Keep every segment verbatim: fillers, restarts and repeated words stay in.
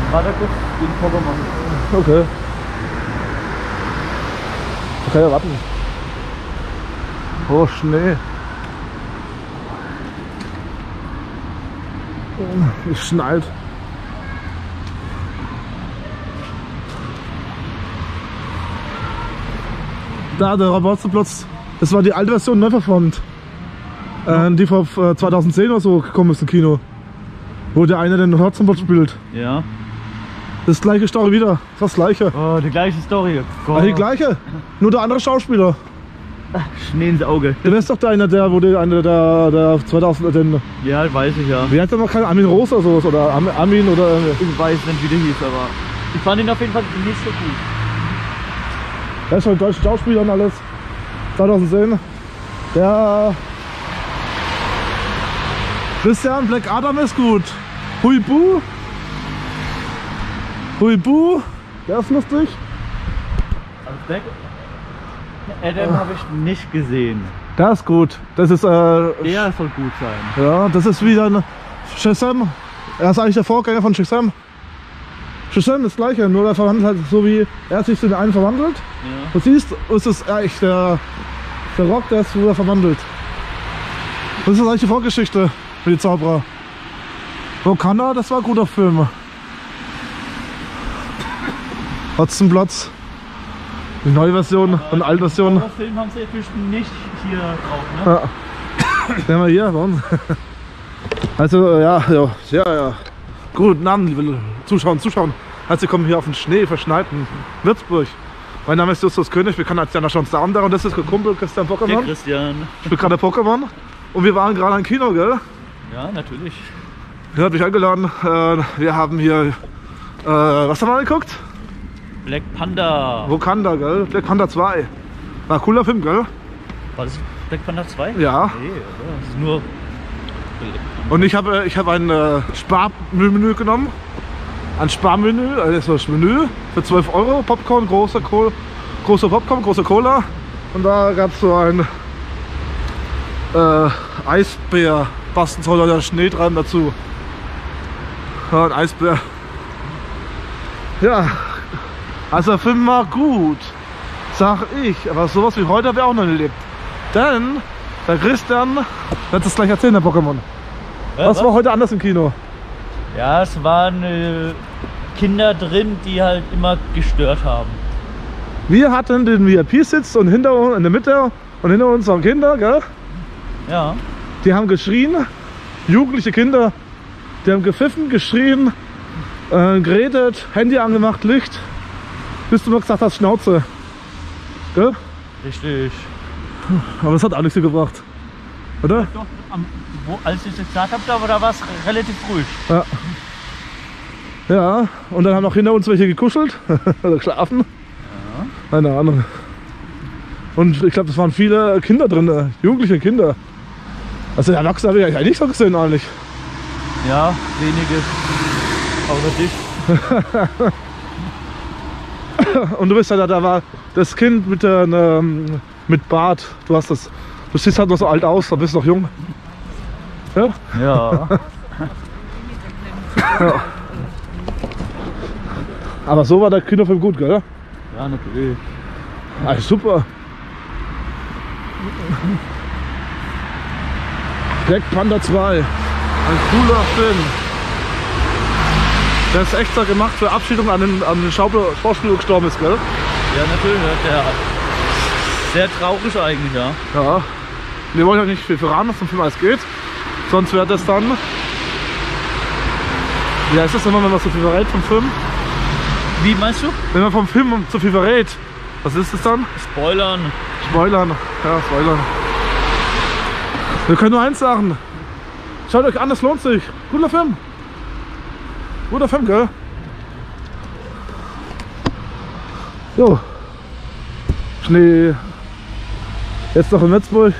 Warte kurz, den Pokémon. Okay. Ich kann ja warten. Oh, Schnee. Es schneit. Da, der Rabatzplatz. Das war die alte Version, neu verformt. Äh, die vor äh, zweitausendzehn oder so gekommen ist im Kino. Wo der eine den Hotzenbot spielt. Ja. Das gleiche Story wieder. Das gleiche. Oh, die gleiche Story. Ah, die gleiche. Nur der andere Schauspieler. Schnee ins Auge. Du bist doch der eine, der wurde einer der, der zweitausend. Den, Ja, weiß ich ja. wie heißt der noch? Kein Armin Rosa oder sowas? Oder Am- Armin oder. Ich weiß nicht, wie der hieß, aber ich fand ihn auf jeden Fall nicht so gut. Der ist schon ein deutscher Schauspieler und alles. zweitausendzehn. Der. Christian Black Adam ist gut. Huibu. Huibu. Der ist lustig. Also Black Adam habe ich nicht gesehen. Der ist gut. Das ist. Äh, Der soll gut sein. ja, das ist wieder ein Shazam. Er ist eigentlich der Vorgänger von Shazam. Shazam ist das gleiche, nur der verwandelt halt so wie er sich in den einen verwandelt. Ja. Du siehst, ist es eigentlich der, der Rock, der ist wieder verwandelt. Das ist eigentlich die Vorgeschichte für die Zauberer. Wakanda, das war ein guter Film. Hotzenplotz. Die neue Version und die alte Version. Den Film haben sie bestimmt nicht hier drauf, ne? Ja. Den haben wir hier bei uns. Also ja, ja, ja, ja. Guten Abend, liebe Zuschauer und Zuschauer. Also wir kommen hier auf den Schnee verschneiten Würzburg. Mein Name ist Justus König, wir kennen als Jana schon Sander und das ist der Kumpel Christian Der Pokémon. Christian. Ich spiele gerade Pokémon und wir waren gerade im Kino, gell? Ja, natürlich. Er hat mich eingeladen. Äh, wir haben hier, äh, was haben wir angeguckt? Black Panda. Wakanda, gell? Black Panda zwei. War ein cooler Film, gell? War das Black Panda zwei? Ja. Nee, oder? Das ist nur. Und ich habe ich hab ein äh, Sparmenü genommen. Ein Sparmenü, also das Menü für zwölf Euro. Popcorn, großer Kohl, großer Popcorn, großer Cola. Und da gab es so ein äh, Eisbär, Bastenzoller, der Schnee dran dazu. Ja, ein Eisbär. Ja, also der Film war gut, sag ich. Aber sowas wie heute habe ich auch noch nicht erlebt. Denn der Christian wird es gleich erzählen, der Pokémon. Ja, was, was war heute anders im Kino? Ja, es waren äh, Kinder drin, die halt immer gestört haben. Wir hatten den V I P-Sitz und hinter uns, in der Mitte und hinter uns waren Kinder, gell? Ja. Die haben geschrien, jugendliche Kinder, die haben gepfiffen, geschrien, äh, geredet, Handy angemacht, Licht, bis du mal gesagt hast, Schnauze. Gell? Richtig. Aber das hat auch nichts gebracht, oder? Doch, am, wo, als ich das gesagt habe, da, da war es relativ ruhig. Ja. Ja, und dann haben noch hinter uns welche gekuschelt oder geschlafen. Ja. Keine Ahnung. Und ich glaube, es waren viele Kinder drin, jugendliche Kinder. Also Erwachsene habe ich eigentlich nicht so gesehen eigentlich. Ja, wenige. Außer dich. Und du bist ja da, da war das Kind mit, der, ähm, mit Bart. Du hast das. Du siehst halt noch so alt aus, da bist du noch jung. Ja? Ja. Ja. Aber so war der Kinofilm gut, gell? Ja, natürlich. Ah, super. Black Panda zwei. Ein cooler Film. Der ist extra gemacht für Abschiedung an den, an den Schauspieler, der gestorben ist, gell? Ja, natürlich. Der, sehr traurig eigentlich, ja. Ja. Wir wollen ja nicht viel verraten, was zum Film alles geht. Sonst wäre das dann. Wie heißt das immer, wenn man so viel verrät vom Film? Wie meinst du? Wenn man vom Film zu viel verrät. Was ist das dann? Spoilern. Spoilern. Ja, Spoilern. Wir können nur eins sagen. Schaut euch an, es lohnt sich. Guter Film. Guter Film, gell? Jo. Schnee. Jetzt noch in Würzburg.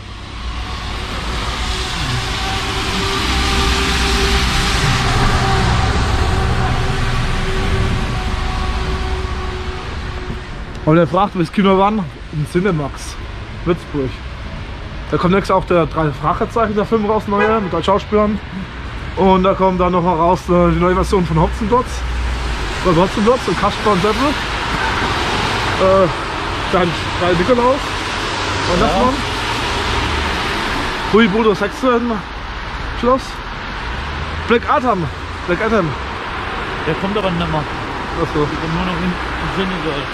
Und er fragt, welches Kino wann? Im Cinemax. Würzburg. Da kommt nächstes auch der drei Fragezeichen der Film raus, neue, mit drei Schauspielern. Und da kommt dann noch mal raus äh, die neue Version von Hotzenplotz. Oder Wurzelwurz und Kasper und Seppel. Äh, dann drei Nikolaus. Weihnachtsmann. Hui Bruder Sechste im Schloss. Black Adam. Black Adam. Der kommt aber nicht mehr. Achso. Der kommt nur noch in, im Senegal.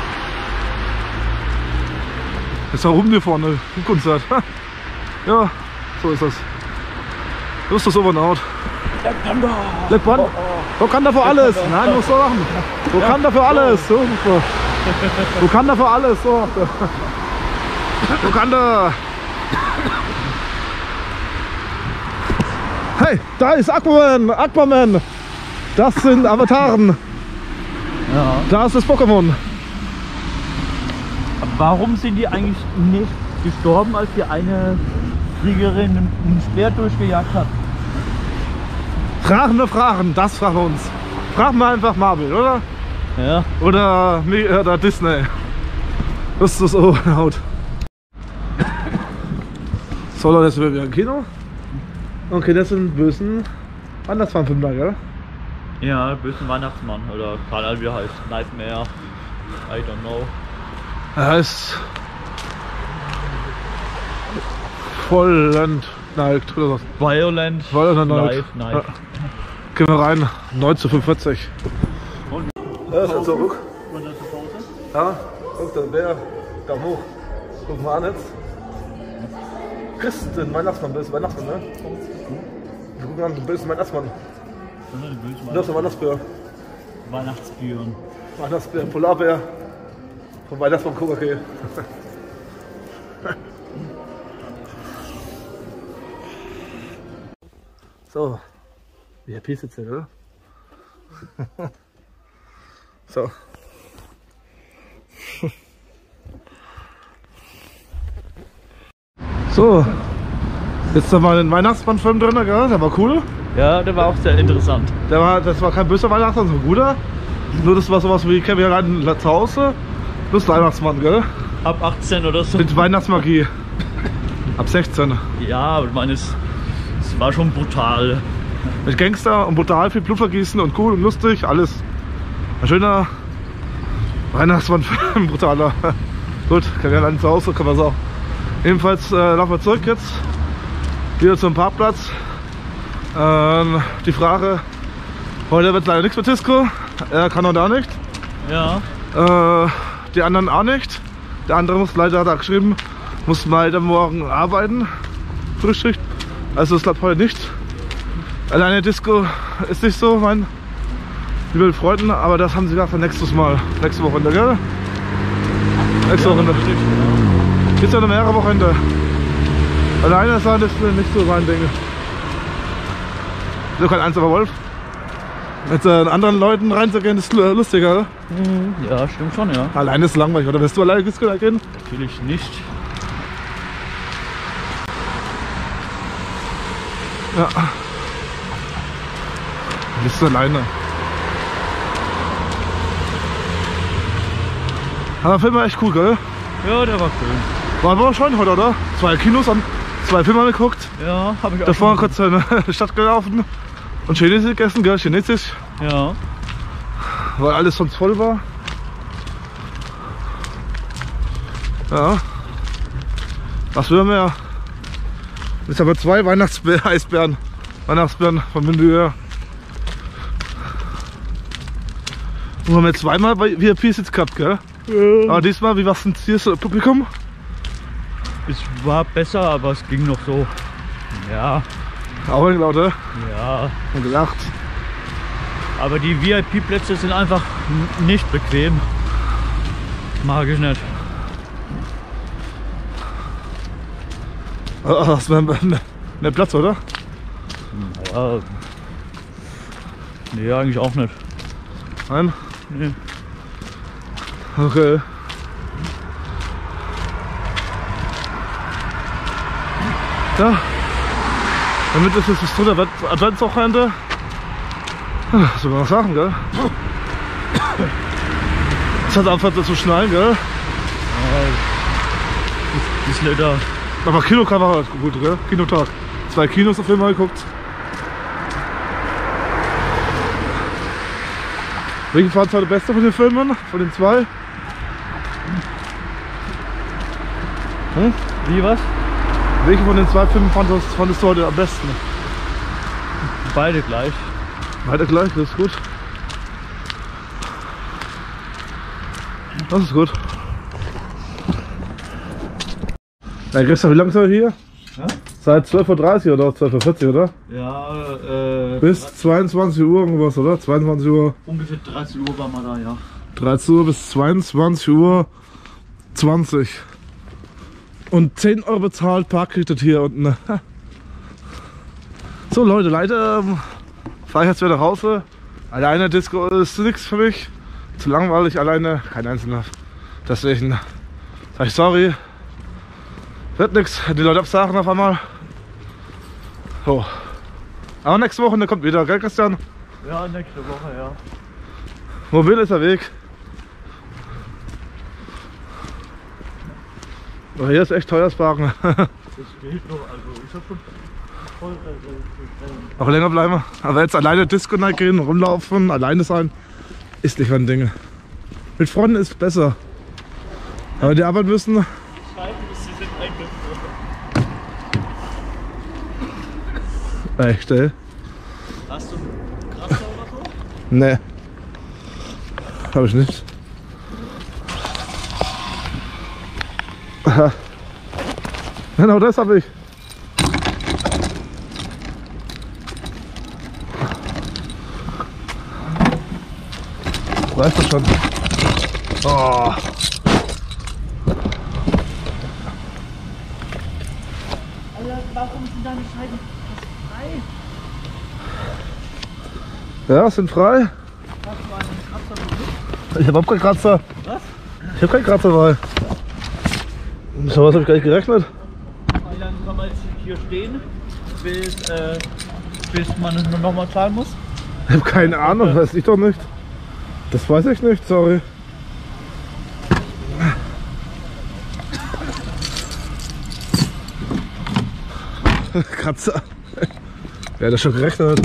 Ist da oben hier vorne, ein Konzert. Ja, so ist das. So ist das Overnaut. Black Panther! Black Panther! Wo kann der für alles? Nein, muss so machen. Wo kann der für alles? So, super. Wo kann der für alles? So. Wo kann der? Hey, da ist Aquaman! Aquaman! Das sind Avataren. Ja. Da ist das Pokémon. Warum sind die eigentlich nicht gestorben, als die eine Fliegerin einen Speer durchgejagt hat? Fragen wir Fragen, das fragen wir uns. Fragen wir einfach Marvel, oder? Ja. Oder, oder Disney. Das ist das so Haut. So Leute, jetzt sind wir wieder im Kino. Okay, das sind einen bösen Weihnachtsmann-Film da, gell? Ja, bösen Weihnachtsmann oder keine Ahnung wie er heißt. Nightmare. I don't know. Er heißt Vollend neigt oder was? Violent. Violent Night. Night. Ja. Gehen wir rein. neun zu fünfundvierzig. Und? Ja, ist zurück. Und dann zur Pause? Ja, guck, der Bär. Daumen hoch. Guck mal an jetzt. Christ, den Weihnachtsmann, bösen Weihnachtsmann, ne? Guck an, den bösen Weihnachtsmann. Das ist der Weihnachtsbär. Weihnachtsbären. Weihnachtsbär, Polarbär. Vom Weihnachtsmann Kokaké. So. Wie Happy sitzt hier, oder? So. So. Jetzt haben wir den Weihnachtsmann-Film drin, gell? Der war cool. Ja, der war auch sehr interessant. Der war, das war kein böser Weihnachtsmann, sondern ein guter. Nur das war sowas wie Kevin allein zu Hause. Plus Weihnachtsmann, gell? Ab achtzehn oder so. Mit Weihnachtsmagie. Ab sechzehn. Ja, aber ich meine, es, es war schon brutal. Mit Gangster und brutal viel Blutvergießen und cool und lustig, alles. Ein schöner Weihnachtsmann-Film, brutaler. Gut, Kevin allein zu Hause, kann man sagen. Ebenfalls äh, laufen wir zurück jetzt. Wieder zum Parkplatz. Ähm, die Frage, heute wird leider nichts mit Disco. Er kann auch da nicht. Ja. Äh, die anderen auch nicht. Der andere muss leider, hat er geschrieben, muss leider morgen arbeiten. Frühstück. Also es klappt heute nicht. Alleine Disco ist nicht so, mein liebe Freunden, aber das haben sie gesagt für nächstes Mal. Nächste Wochenende, gell? Nächste Ja, Wochenende. richtig, Gibt ja noch mehrere Wochenende. Alleine sein ist nicht so mein Ding. So kein einziger Wolf. Mit äh, anderen Leuten reinzugehen ist lustiger, oder? Mhm. Ja, stimmt schon, ja. Alleine ist langweilig, oder? Willst du alleine Disco gehen? Natürlich nicht. Ja. Bist du alleine. Aber der Film war echt cool, gell? Ja, der war cool. Waren wir auch schon heute, oder? Zwei Kinos, an zwei Filme geguckt. Ja, habe ich auch. Davor schon kurz in die Stadt gelaufen und Chinesisch gegessen, gell? Chinesisch. Ja. Weil alles sonst voll war. Ja. Was will mehr? Jetzt haben wir zwei Weihnachts-Eisbären. Weihnachtsbären von Menü. Und haben wir zweimal bei V I P-Sitz gehabt, gell? Ja. Aber diesmal, wie war es denn hier so Publikum? Es war besser, aber es ging noch so. Ja. Auch ein Leute. Ja. Und gelacht. Aber die V I P-Plätze sind einfach n- nicht bequem. Mag ich nicht. Oh, hast du mehr, mehr Platz, oder? Ja. Nee, eigentlich auch nicht. Nein? Nee. Okay. Ja. Damit ist jetzt das dritte Adventswochenende. Was soll man noch sagen, gell? Es hat angefangen zu schneien, gell? Das Leder. Aber Kinotag war halt gut, gell? Kinotag. Zwei Kinos auf jeden Fall geguckt. Welche fandst du heute beste von den Filmen? Von den zwei? Hm? Wie was? Welche von den zwei Filmen fandest, fandest du heute am besten? Beide gleich. Beide gleich, das ist gut. Das ist gut. Ja, Christoph, wie lange seid ihr hier? Ja? Seit zwölf Uhr dreißig oder zwölf Uhr vierzig, oder? Ja, äh... Bis zweiundzwanzig Uhr irgendwas, oder? zweiundzwanzig Uhr? Ungefähr dreizehn Uhr waren wir da, ja. dreizehn Uhr bis zweiundzwanzig Uhr zwanzig. Und zehn Euro bezahlt, Parkkredit hier unten. So Leute, leider ähm, fahre ich jetzt wieder nach Hause. Alleine Disco ist nichts für mich. Zu langweilig, alleine, kein Einzelner. Deswegen sage ich sorry. Wird nichts, die Leute absagen auf einmal. So. Aber nächste Woche, der kommt wieder, gell Christian? Ja, nächste Woche, ja. Mobil ist der Weg. Aber hier ist echt teures Parken. Das geht noch, also ich hab schon voll... Äh, Noch länger bleiben. Aber jetzt alleine Disco Night gehen, rumlaufen, alleine sein, ist nicht mein Ding. Mit Freunden ist besser. Aber die Arbeit müssen. Scheiben, sie sind eingefroren. Echt, ey? Hast du einen Kratzer oder so? Nee. Hab ich nicht. Aha. Genau das habe ich. Weißt du schon? Oh. Alter, warum sind deine Scheiben frei? Ja, sind frei. Hast du einen Kratzer mit? Ich habe auch keinen Kratzer. Was? Ich habe keinen Kratzer dabei. So was habe ich gar nicht gerechnet. Wie lange kann man jetzt hier stehen, bis, äh, bis man nochmal zahlen muss? Ich habe keine Ahnung, weiß ich doch nicht. Das weiß ich nicht, sorry. Kratzer. Ja, das schon gerechnet.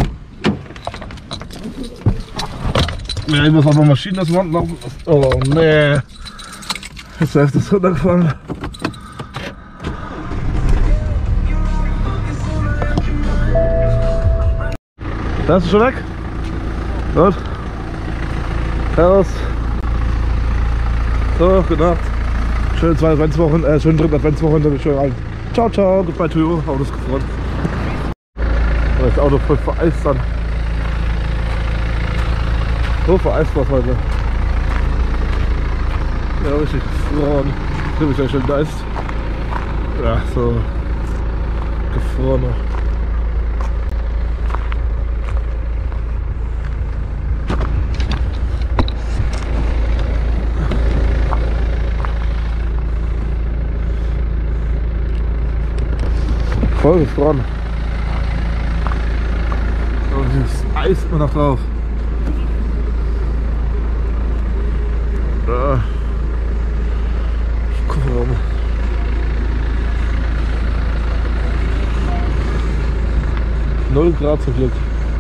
Ja, ich muss auch noch Maschinen aus dem Wand laufen. Oh nee. Jetzt ist das runtergefallen. Da ist es schon weg. Gut. Servus. So, gute Nacht. Schöne zwei Adventswochen, äh, schönen dritten Adventswochen. Schön rein. Ciao, ciao. Goodbye to you. Auto ist gefroren. Das Auto voll vereist dann. So vereist was heute. Ja, richtig gefroren. Finde ich ja schön nice. Ja, so gefroren noch. Voll gefroren. Und das Eis immer noch drauf. Ja. Guck mal rum. null Grad zum Glück.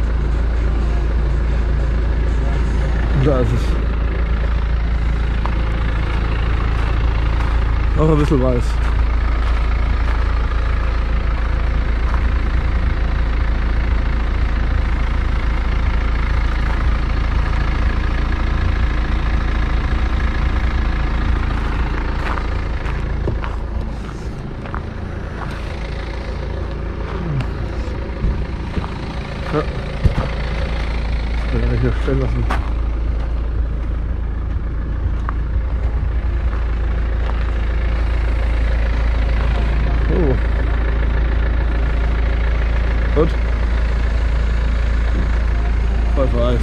Da ist es. Noch ein bisschen weiß. Ja. Das kann ich hier stellen lassen. Oh. Gut. Voll vereist.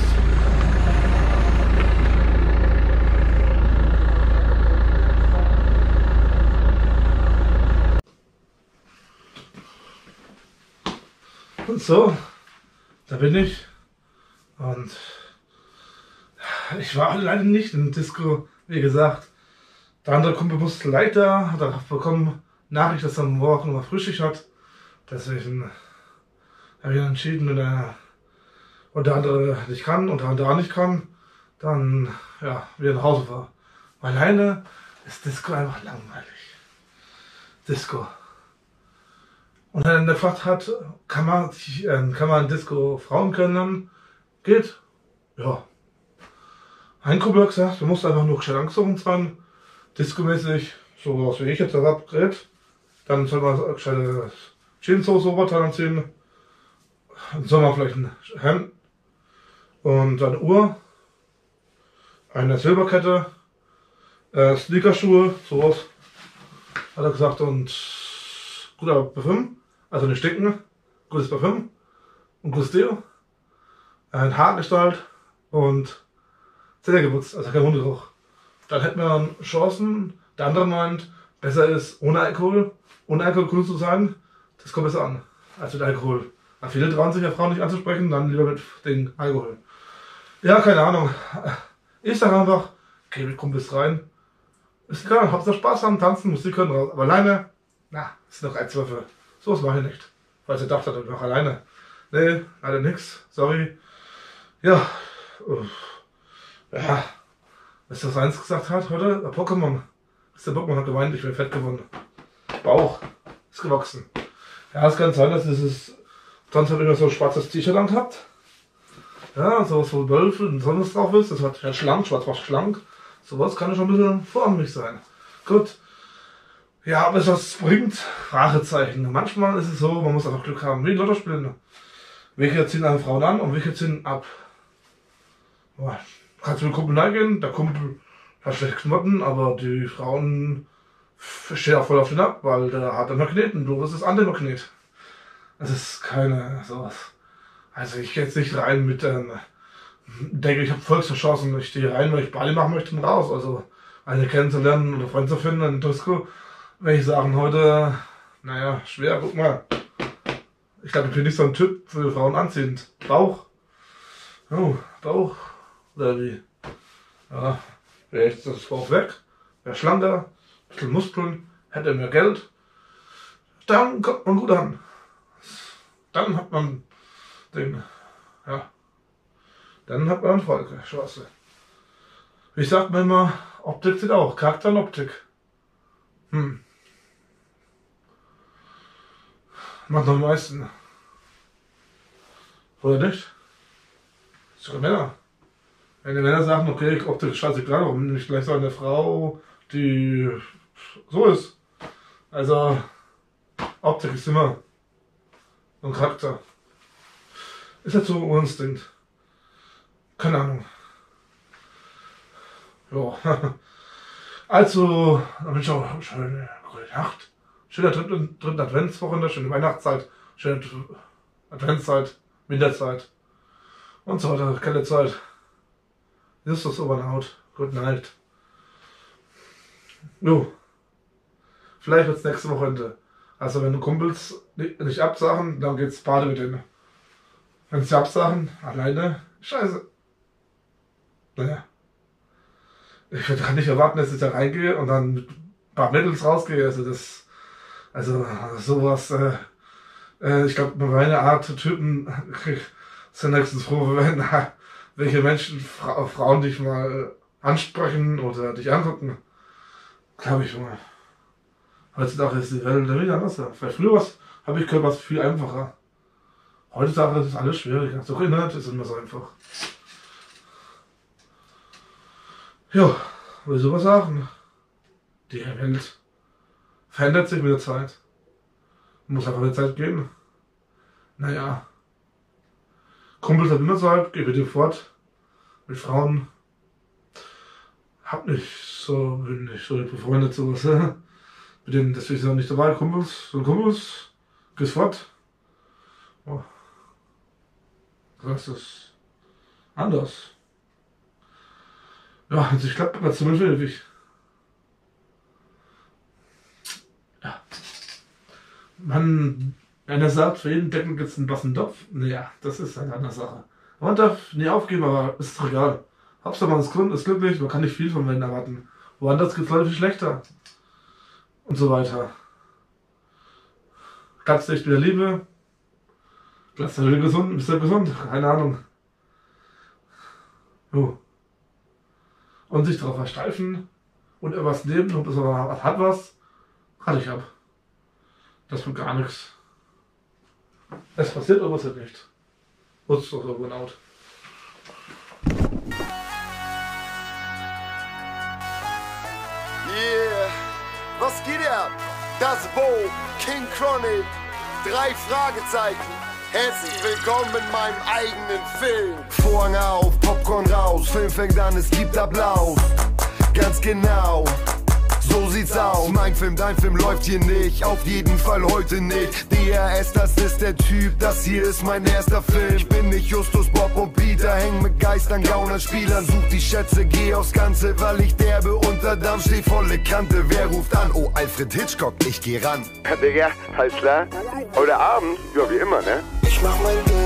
Und so. Da bin ich und ich war leider nicht in der Disco, wie gesagt. Der andere Kumpel musste leider, hat er bekommen Nachricht, dass er am Morgen noch Frühstück hat. Deswegen habe ich entschieden, wenn der, und der andere nicht kann und der andere auch nicht kann, dann ja, wieder nach Hause war. Alleine ist Disco einfach langweilig. Disco. Und dann gefragt hat, kann man, kann man Disco Frauen kennenlernen? Geht. Ja. Ein Kumpel hat gesagt, du musst einfach nur gescheit angezogen sein, Disco-mäßig, so was wie ich jetzt hab, gerät. Dann soll man gescheite Jeanshose Oberteil anziehen. Dann soll man vielleicht ein Hemd und eine Uhr, eine Silberkette, äh, Sneakerschuhe, sowas, hat er gesagt, und guter Parfüm, also nicht stinken, gutes Parfüm und gutes Deo, ein Haargestalt und Zähne geputzt, also kein Hundegeruch. Dann hätten wir Chancen. Der andere meint, besser ist ohne Alkohol, ohne Alkohol cool zu sein, das kommt besser an, als mit Alkohol. Aber viele trauen sich ja Frauen nicht anzusprechen, dann lieber mit dem Alkohol. Ja, keine Ahnung. Ich sage einfach, geh mit Kumpels rein. Ist egal, Hauptsache Spaß haben, tanzen, Musik hören raus. Aber alleine, na, ist noch Reizwürfe. So was mache ich nicht. Weil sie dachte, ich mache alleine. Nee, leider nix, sorry. Ja, ja, was das eins gesagt hat heute? Der Pokémon. Der Pokémon hat gemeint, ich wäre fett geworden. Bauch ist gewachsen. Ja, es kann sein, dass dieses, sonst habe ich immer so ein schwarzes T-Shirt angehabt. Ja, so was, wo Wölfe und sonst drauf ist. Das hat ja schlank, schwarz war schlank. Sowas kann ja schon ein bisschen formlich sein. Gut. Ja, aber es was bringt, Fragezeichen. Manchmal ist es so, man muss einfach Glück haben, wie Lotto spielen. Welche ziehen eine Frauen an und welche ziehen ab. Boah. Kannst du mit dem Kumpel reingehen, der Kumpel hat schlecht Knoten, aber die Frauen stehen auch voll auf den ab, weil der hat einen Magneten, du bist das Anti-Magnet. Das ist keine sowas. Also ich gehe jetzt nicht rein mit ähm, denke, ich habe vollste Chancen, ich stehe rein, weil ich Bali machen möchte und raus. Also eine kennenzulernen oder Freunde zu finden in Disco, wenn ich sagen heute, naja, schwer, guck mal. Ich glaube, ich bin nicht so ein Typ für Frauen anziehend. Bauch. Oh, Bauch. Oder wie? Ja, wäre jetzt das Bauch weg, wäre schlanker, ein bisschen Muskeln, hätte mehr Geld. Dann kommt man gut an. Dann hat man den, ja, dann hat man Erfolg, Chance. Ich sag mir immer, Optik zählt auch, Charakter und Optik. Hm. Macht noch am meisten. Oder nicht? Sogar Männer. Wenn die Männer sagen, okay, Optik ist scheißegal, warum nicht gleich so eine Frau, die so ist. Also, Optik ist immer ein Charakter. Ist halt so ein Instinkt. Keine Ahnung. Ja. Also, dann bin ich auch schöne gute Nacht. Schöner dritten, dritten Adventswochenende, schöne Weihnachtszeit, schöne Adventszeit, Winterzeit und so weiter, keine Zeit. This was over and out. Good night. Jo. Vielleicht wird's nächste Wochenende. Also wenn Kumpels nicht absagen, dann geht's Bade mit denen. Wenn sie absagen, alleine, scheiße. Naja. Ich kann nicht erwarten, dass ich da reingehe und dann mit ein paar Mädels rausgehe. Also das, also sowas, äh, äh, ich glaube, meine Art Typen sind nächstens froh, wenn welche Menschen, Fra Frauen dich mal ansprechen oder dich angucken. Glaube ich mal. Heutzutage ist die Welt wieder anders. Vielleicht früher habe ich gehört, was viel einfacher. Heutzutage ist alles schwieriger. So Internet ist immer so einfach. Ja, will ich sowas sagen? Die Welt verändert sich mit der Zeit. Muss einfach mit der Zeit gehen. Naja. Kumpels hat immer Zeit, geh bitte fort. Mit Frauen. Hab nicht so, bin nicht so befreundet, sowas. Mit denen, deswegen sind auch nicht dabei. Kumpels, so Kumpels, gehst fort. Oh. Das ist anders. Ja, also ich glaube, ganz zum Beispiel, ich. Ja. Man. Wenn er sagt, für jeden Deckel gibt es einen blassen Topf, naja, das ist eine andere Sache. Man darf nie aufgeben, aber ist doch egal. Hauptsache man ist, ist glücklich, man kann nicht viel von Menschen erwarten. Woanders gibt es Leute viel schlechter. Und so weiter. Ganz dicht mit der Liebe. Glaubst du, du gesund? Bist du gesund? Keine Ahnung. Jo. und sich darauf versteifen und irgendwas nehmen und bis man was hat was, hatte ich ab. Das wird gar nichts. Es passiert oder passiert nicht. Nutzt doch so genau. Yeah, was geht ab? Das Bo, King Chronic, drei Fragezeichen. Herzlich willkommen in meinem eigenen Film. Vorhang auf, Popcorn raus, Film fängt an, es gibt Applaus. Ganz genau, so sieht's aus. Mein Film, dein Film läuft hier nicht, auf jeden Fall heute nicht. D R S, das ist der Typ, das hier ist mein erster Film. Ich bin nicht Justus, Bob und Peter, häng mit Geistern, Gaunern, Spielern. Such die Schätze, geh aufs Ganze, weil ich derbe unter Damm steh, volle Kante. Wer ruft an? Oh, Alfred Hitchcock, ich geh ran. Ja, Digga, alles klar? Heute Abend? Ja, wie immer, ne? Ich mach mein Ding,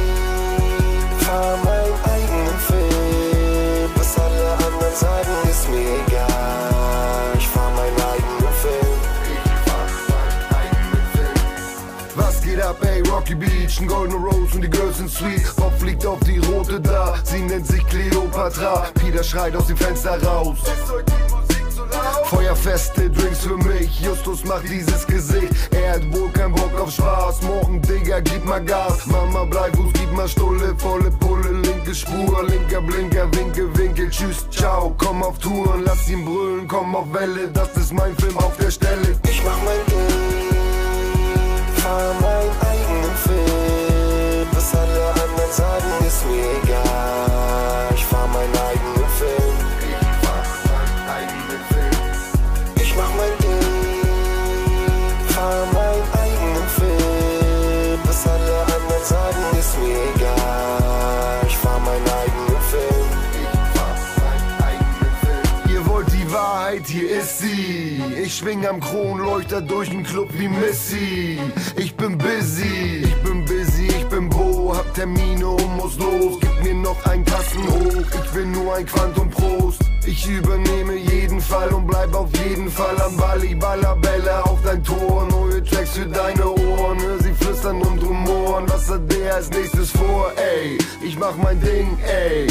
fahr meinen eigenen Film. Was alle anderen sagen, ist mir egal. Ich fahr meinen eigenen Film. Ich fahr meinen eigenen Film. Was geht ab, ey? Rocky Beach, ein Golden Rose und die Girls sind sweet. Bob fliegt auf die Rote da, sie nennt sich Cleopatra. Peter schreit aus dem Fenster raus. Ist euch die Musik so laut? Feuerfeste Drinks für mich, Justus macht dieses Gesicht. Er hat wohl keinen Bock auf Spaß, morgen Digga, gib mal Gas. Mama bleib uns, gib mal Stulle, volle Pulle, linke Spur, linker Blinker, Winke, Winkel, tschüss, ciao. Komm auf Touren, lass ihn brüllen, komm auf Welle, das ist mein Film auf der Stelle. Ich mach mein Ding, fahr meinen eigenen Film. Was alle anderen sagen, ist mir egal. Ich fahr meinen eigenen Film. Ich fahr meinen eigenen Film. Ich mach mein Ding, fahr meinen eigenen Film. Was alle anderen sagen, ist mir egal. Ich fahr meinen eigenen Film. Ich fahr meinen eigenen Film. Ihr wollt die Wahrheit, hier ist sie. Ich schwing am Kronleuchter durch den Club wie Missy. Ich bin busy, ich bin busy, ich bin Bo. Hab Termine und muss los. Gib mir noch einen Kasten hoch. Ich will nur ein Quantum Prost. Ich übernehme jeden Fall und bleib auf jeden Fall am Ball. Ich baller Bälle auf dein Tor. Neue Tracks für deine Ohren. Hör sie flüstern und rumoren. Was hat der als nächstes vor, ey? Ich mach mein Ding, ey.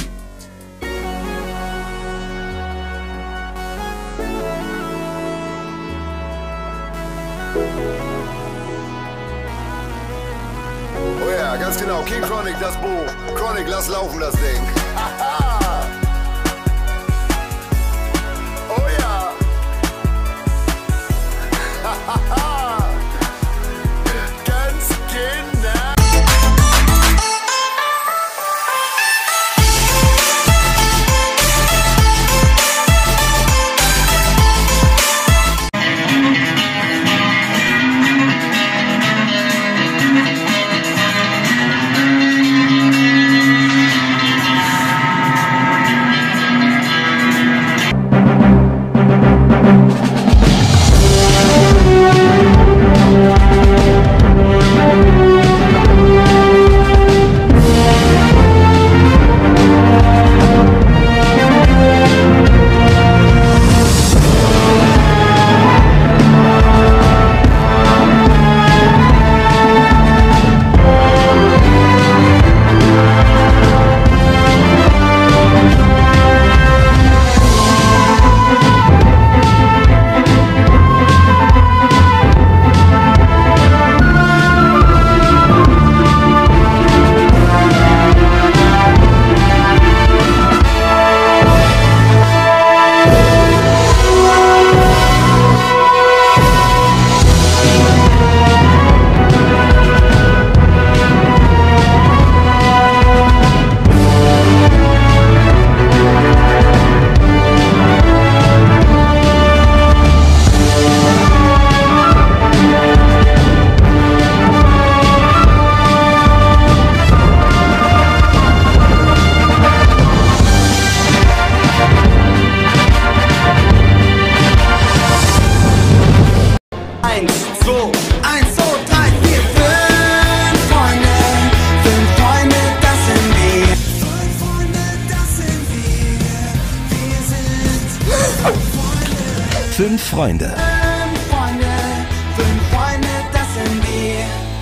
Oh ja, ganz genau. King Chronic, das Bo. Chronic, lass laufen das Ding. Haha. Oh ja. Hahaha. Ganz genau. Fünf Freunde.